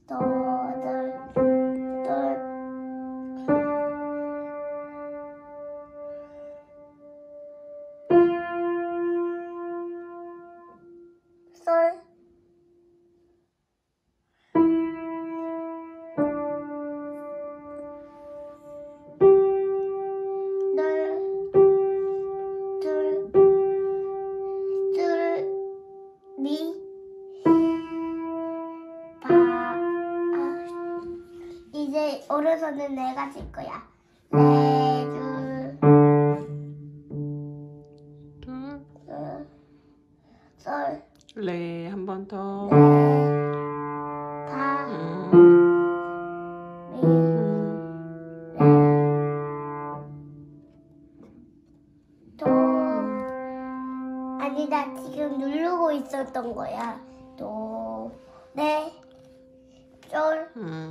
도, 돌, 돌. 솔. 미, 파. 이제 오른손은 내가 칠 거야. 레, 둘, 솔, 레, 한 번 더. 레, 파, 미, 레, 도. 아니, 나 지금 누르고 있었던 거야. 도, 레, 솔,